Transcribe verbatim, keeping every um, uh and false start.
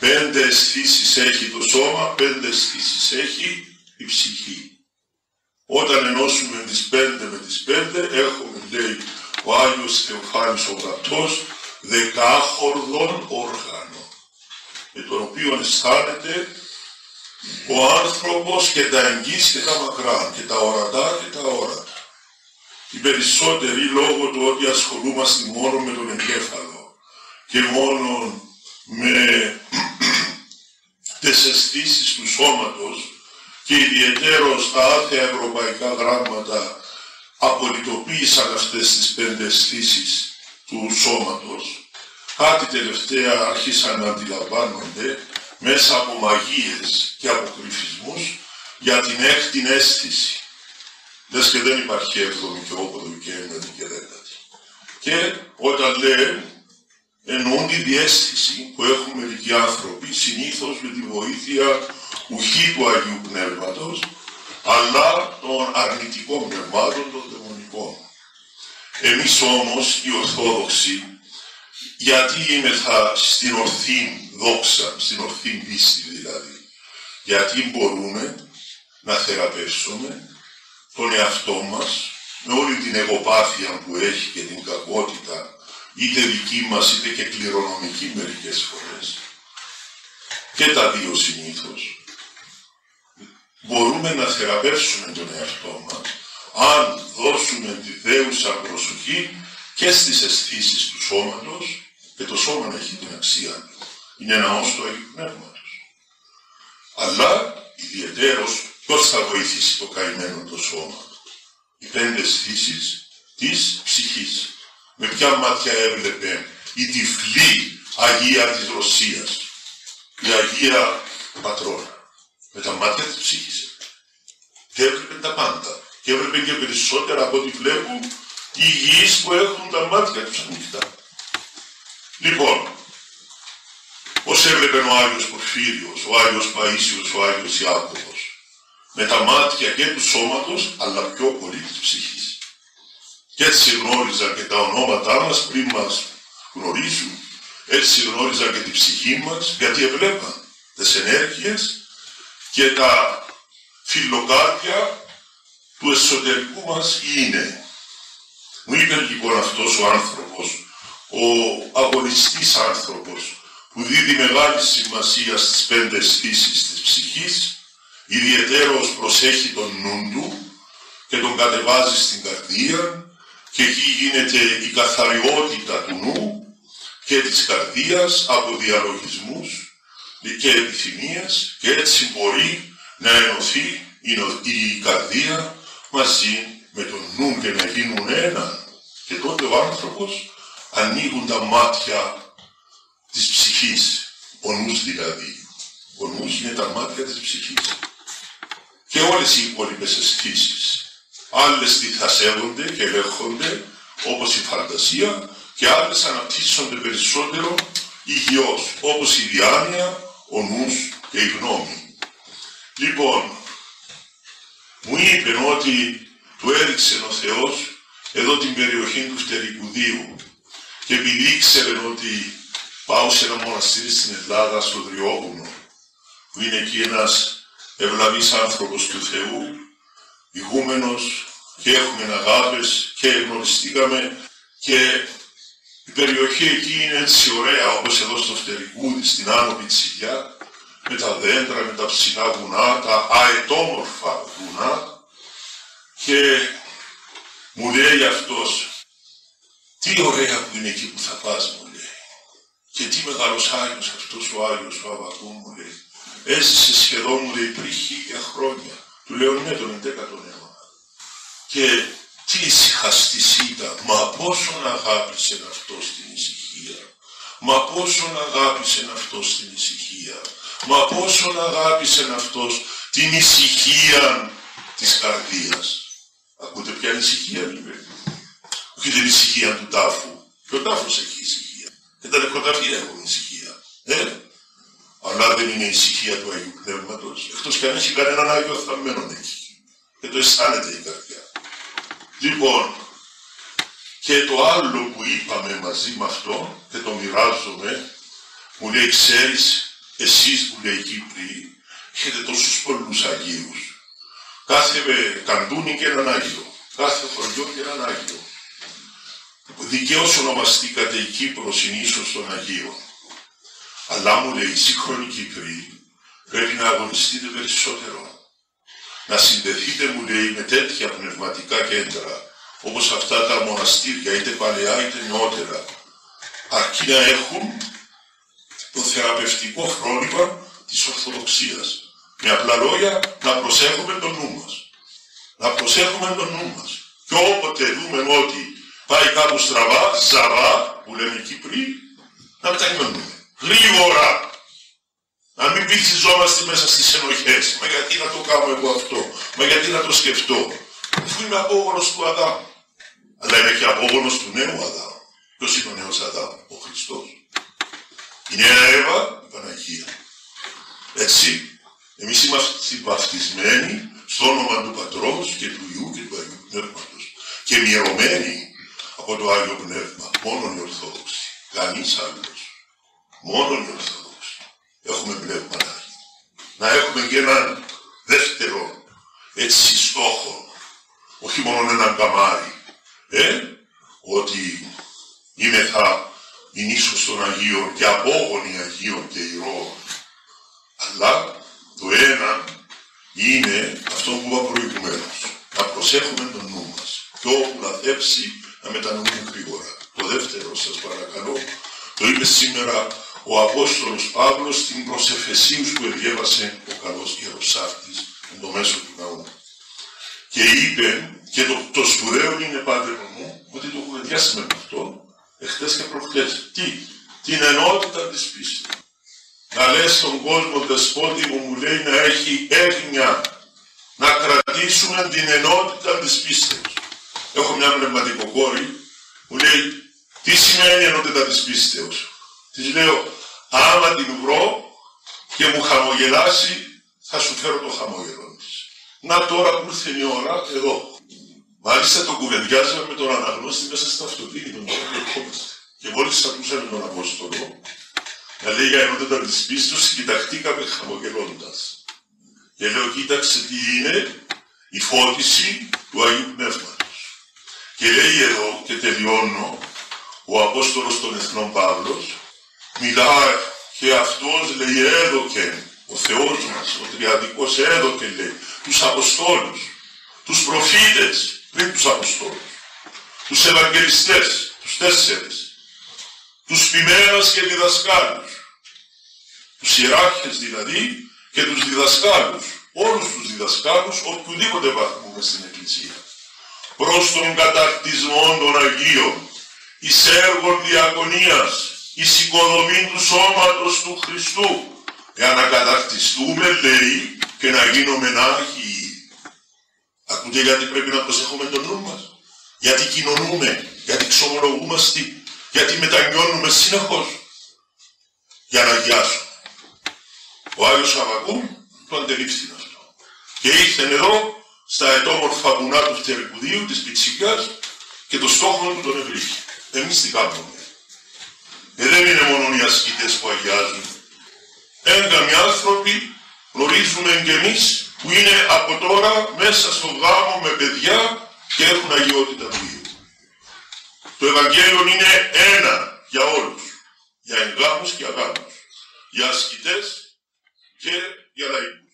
Πέντε αισθήσεις έχει το σώμα, πέντε αισθήσεις έχει η ψυχή. Όταν ενώσουμε τις πέντε με τις πέντε, έχουμε, λέει ο Άγιος Θεοφάνης ο Γραπτός, δεκάχορδων όργανων, με τον οποίο αισθάνεται ο άνθρωπος και τα εγγύς και τα μακρά, και τα ορατά και τα όρατα. Οι περισσότεροι λόγω του ότι ασχολούμαστε μόνο με τον εγκέφαλο και μόνο με τις αισθήσεις του σώματος και ιδιαιτέρως τα άθεα ευρωπαϊκά γράμματα απολυτοποίησαν αυτές τις πέντε αισθήσεις του σώματος, κάτι τελευταία άρχισαν να αντιλαμβάνονται μέσα από μαγείες και αποκρυφισμούς για την έκτη αίσθηση. Λες και δεν υπάρχει έβδομη και όγδοη και ένατη και δέκατη. Και όταν λέει, εννοούν τη διαίσθηση που έχουν μερικοί άνθρωποι, συνήθως με τη βοήθεια ουχή του Αγίου Πνεύματος, αλλά των αρνητικών πνευμάτων, των δαιμονικών. Εμείς όμως, οι Ορθόδοξοι, γιατί είμεθα στην ορθή δόξα, στην ορθή πίστη δηλαδή, γιατί μπορούμε να θεραπεύσουμε τον εαυτό μας με όλη την εγωπάθεια που έχει και την κακότητα, είτε δική μας είτε και κληρονομική μερικές φορές, και τα δύο συνήθως, μπορούμε να θεραπεύσουμε τον εαυτό μας αν δώσουμε τη δέουσα προσοχή και στις αισθήσεις του σώματος, και το σώμα έχει την αξία του. Είναι ένα ως του Αγίου Πνεύματος. Αλλά ιδιαιτέρως ποιος θα βοηθήσει το καημένο το σώμα? Οι πέντε αισθήσεις της ψυχής. Με ποια μάτια έβλεπε η τυφλή Αγία της Ρωσίας, η Αγία Πατρόνα? Με τα μάτια της ψυχής. Και έβλεπε τα πάντα. Και έβλεπε και περισσότερα από ό,τι βλέπουν οι υγιείς που έχουν τα μάτια τους ανοιχτά. Λοιπόν, πώς έβλεπε ο Άγιος Πορφύριος, ο Άγιος Παΐσιος, ο Άγιος Ιάκωβος? Με τα μάτια και του σώματος, αλλά πιο πολύ της ψυχής. Και έτσι γνώριζαν και τα ονόματά μας πριν μας γνωρίζουν, έτσι γνώριζαν και την ψυχή μας, γιατί έβλεπαν τις ενέργειες και τα φιλοκάρδια του εσωτερικού μας είναι. Μου είπε λοιπόν αυτός ο άνθρωπος, ο αγωνιστής άνθρωπος, που δίδει μεγάλη σημασία στις πέντε αισθήσεις της ψυχής, ιδιαιτέρως προσέχει τον νου του και τον κατεβάζει στην καρδία, και εκεί γίνεται η καθαριότητα του νου και της καρδίας από διαλογισμούς και επιθυμίες, και έτσι μπορεί να ενωθεί η καρδία μαζί με τον νου και να γίνουν ένα. Και τότε ο άνθρωπος ανοίγουν τα μάτια της ψυχής, ο νους δηλαδή. Ο νους είναι τα μάτια της ψυχής. Και όλες οι υπόλοιπες αισθήσεις, άλλες διθασεύονται και ελέγχονται, όπως η φαντασία, και άλλες αναπτύσσονται περισσότερο υγιώς, όπως η διάνοια, ο νους και η γνώμη. Λοιπόν, μου είπε ότι του έδειξε ο Θεός εδώ την περιοχή του Φτερικουδίου, και επειδή ήξερε ότι πάω σε ένα μοναστήρι στην Ελλάδα, στο Δριόγουνο, που είναι εκεί ένας ευλαβής άνθρωπος του Θεού, ηγούμενος, και έχουμε αγάπες και γνωριστήκαμε, και η περιοχή εκεί είναι έτσι ωραία, όπως εδώ στο Φτερικούδι, στην Άνω Πιτσιλιά, με τα δέντρα, με τα ψηλά βουνά, τα αετόμορφα βουνά, και μου λέει αυτός, τι ωραία που είναι εκεί που θα πας, μου λέει, και τι μεγάλος Άγιος αυτός ο Άγιος ο Αββακού, μου λέει, έζησε σχεδόν, μου λέει, πριν χίλια χρόνια. Του λέω, ναι, τον εντέκατον αιώνα. Και τι ησυχαστής ήταν, μα πόσον αγάπησε αυτός την ησυχία, μα πόσον αγάπησε αυτός την ησυχία, μα πόσον αγάπησε αυτός την ησυχία της καρδίας. Ακούτε ποια είναι ησυχία, λέει? Όχι την ησυχία του τάφου. Και ο τάφος έχει ησυχία. Και τα νεκροταφεία έχουν ησυχία. Ε? Αλλά δεν είναι η ησυχία του Αγίου Πνεύματος, εκτός κι αν έχει κανέναν Άγιο Θαμμένον εκεί. Και το αισθάνεται η καρδιά. Λοιπόν, και το άλλο που είπαμε μαζί με αυτό, και το μοιράζομαι, μου λέει, ξέρεις, εσείς που λέει Κύπροι, έχετε τόσους πολλούς Αγίους. Κάθε καντούνι και έναν Άγιο, κάθε χωριό και έναν Άγιο. Δικαίως ονομαστήκατε η Κύπρος είναι ίσως των Αγίων. Αλλά μου λέει, οι σύγχρονοι Κύπροι πρέπει να αγωνιστείτε περισσότερο. Να συνδεθείτε, μου λέει, με τέτοια πνευματικά κέντρα, όπως αυτά τα μοναστήρια, είτε παλαιά είτε νεότερα, αρκεί να έχουν το θεραπευτικό φρόνημα της Ορθοδοξίας. Με απλά λόγια, να προσέχουμε τον νου μας. Να προσέχουμε τον νου μας. Και όποτε δούμε ότι πάει κάπου στραβά, ζαβά, που λένε οι Κύπροι, να μετακινούμε. Γρήγορα! Να μην πηξιζόμαστε μέσα στις ενοχές. Μα γιατί να το κάνω εγώ αυτό, μα γιατί να το σκεφτώ. Αφού είμαι απόγονος του Αδάμ. Αλλά είμαι και απόγονος του νέου Αδάμ. Ποιος είναι ο νέος Αδάμ? Ο Χριστός. Η νέα Εύα, η Παναγία. Έτσι, εμείς είμαστε βαφτισμένοι στο όνομα του Πατρός και του Υιού και του Αγίου Πνεύματος. Και μυρωμένοι από το Άγιο Πνεύμα. Μόνον οι Ορθόδοξοι. Κανείς άλλος. Μόνον οι Ορθόδοξοι. Έχουμε πνεύμα να, να έχουμε και έναν δεύτερο έτσι στόχο. Όχι μόνο έναν καμάρι. Ε, ότι είμαι θα η νήσος των Αγίων και απόγονοι Αγίων και ηρώων. Αλλά το ένα είναι αυτό που είπα προηγουμένως. Να προσέχουμε τον νου μας. Και όπου λαθέψει να μετανοούμε γρήγορα. Το δεύτερο σας παρακαλώ, το είπε σήμερα ο Απόστολος Παύλος στην προς Εφεσίους που διέβασε ο καλός Ιεροσάφτης εν το μέσο του ναού. Και είπε, και το, το σπουδαίο είναι πάτερ μου, ότι το κουβεντιάσαμε με αυτό, εχθές και προχτές. Τι, την ενότητα της πίστης. Να λες στον κόσμο, δεσπότη μου, μου λέει να έχει έγνοια, να κρατήσουμε την ενότητα της πίστεως. Έχω μια πνευματικοκόρη, μου λέει, τι σημαίνει η ενότητα της πίστεως? Της λέω, άμα την βρω και μου χαμογελάσει, θα σου φέρω το χαμόγελο της. Να τώρα που ήρθε η ώρα, εδώ. Μάλιστα το κουβεντιάζαμε με τον αναγνώστη μέσα στα αυτοκίνητα, τον ερχόμαστε. Και μόλις ακούσαμε τον Απόστολο, να λέει για ενότητα της πίστης, κοιταχτήκαμε χαμογελώντας. Και λέω, κοίταξε τι είναι η φώτιση του Αγίου Πνεύματος. Και λέει εδώ, και τελειώνω, ο Απόστολος των Εθνών Παύλος, μιλάει και αυτός λέει έδωκε, ο Θεός μας, ο Τριαδικός έδωκε λέει, τους Αποστόλους, τους προφήτες πριν τους Αποστόλους, τους Ευαγγελιστές, τους τέσσερις, τους ποιμένας και διδασκάλους, τους ιεράρχες δηλαδή και τους διδασκάλους, όλους τους διδασκάλους οποιοδήποτε βαθμού μες στην Εκκλησία, προς τον καταρτισμό των Αγίων, εις έργων διακονίας, εις οικοδομή του σώματος του Χριστού, για να καταρτιστούμε, λέει, και να γίνουμε Άγιοι. Ακούτε γιατί πρέπει να προσέχουμε τον νου μας? Γιατί κοινωνούμε, γιατί ξομολογούμαστε, γιατί μετανιώνουμε συνεχώς για να αγιάσουμε. Ο Άγιος Αββακούμ το αντελήφθη αυτό. Και ήρθε εδώ στα ετόμορφα βουνά του Φτερικουδίου, της Πιτσικιάς, και το στόχο του τον ευρύχει. Εμείς τι κάνουμε? Ε, δεν είναι μόνο οι ασκητές που αγιάζουν. Έγκαμοι άνθρωποι γνωρίζουμε κι εμείς που είναι από τώρα μέσα στον γάμο με παιδιά και έχουν αγιότητα βίου. Το Ευαγγέλιο είναι ένα για όλους. Για εγγάμους και αγάμους. Για ασκητές και για λαϊκούς.